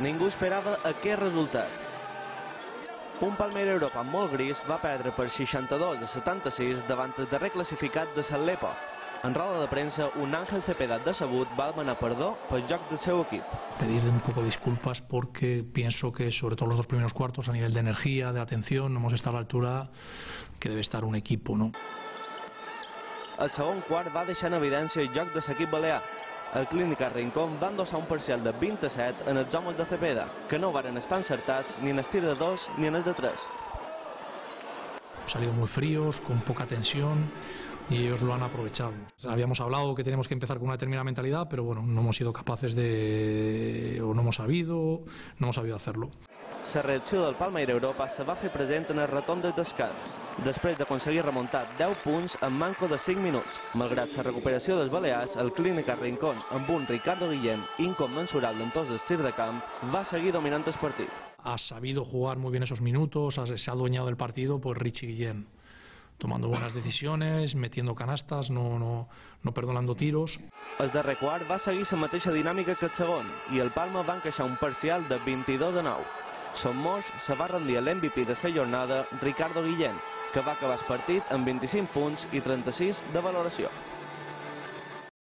ningú esperava aquest resultat. Un Palmeiras Europa molt gris va perdre per 62-76 davant el darrer classificat de l'Alepo. En roda de premsa, un Ángel Cepeda decebut va demanar perdó pel joc del seu equip. Pedir un poco disculpas porque pienso que sobre todo los dos primeros cuartos a nivel de energía, de atención, no hemos estado a la altura que debe estar un equipo, ¿no? El segon quart va deixar en evidència el joc de l'equip balear. El Clínica Rincón va endossar un parcial de 27 en els homes de Cepeda, que no varen estar encertats ni en el tir de 2 ni en el de 3. Han salido muy fríos, con poca tensión, y ellos lo han aprovechado. Habíamos hablado que tenemos que empezar con una determinada mentalidad, pero bueno, no hemos sido capaces o no hemos sabido hacerlo. La reacció del Palmeiras Europa se va fer present en el retorn del descans, després d'aconseguir remuntar 10 punts en manco de 5 minuts. Malgrat la recuperació dels balears, el Clínica Rincón, amb un Ricardo Guillén inconmensurable en tots els tirs de camp, va seguir dominant el partit. Ha sabido jugar muy bien esos minutos, se ha adueñado del partido, pues Richie Guillén, tomando buenas decisiones, metiendo canastas, no perdonando tiros. El darrer quart va seguir la mateixa dinàmica que el segon, i el Palma va encaixar un parcial de 22-9. Son Moix se va rendir a l'MVP de la jornada, Ricardo Guillén, que va acabar el partit amb 25 punts i 36 de valoració.